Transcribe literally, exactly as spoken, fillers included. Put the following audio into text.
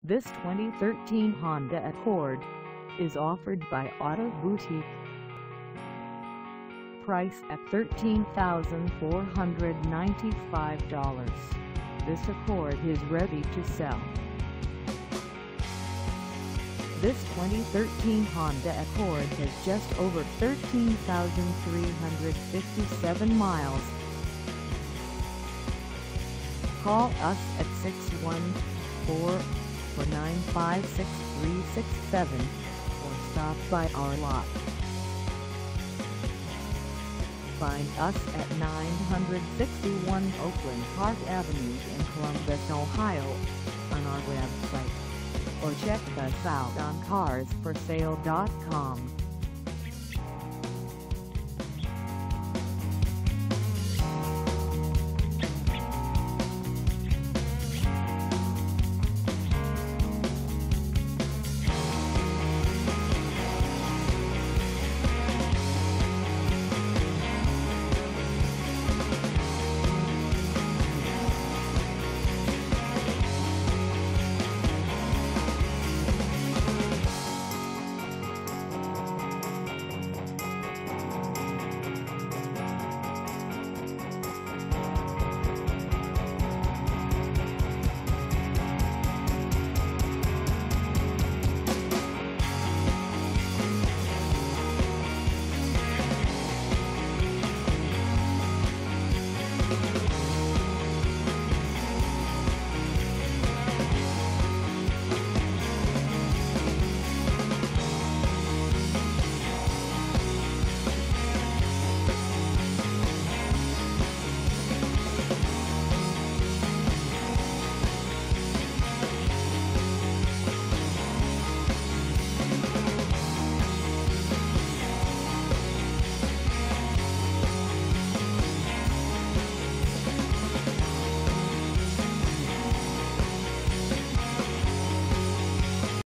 This twenty thirteen Honda Accord is offered by Auto Boutique. Price at thirteen thousand four hundred ninety-five dollars. This Accord is ready to sell. This twenty thirteen Honda Accord has just over thirteen thousand three hundred fifty-seven miles. Call us at six one four, four nine five, six three six seven or stop by our lot. Find us at nine sixty-one Oakland Park Avenue in Columbus, Ohio, on our website, or check us out on cars for sale dot com.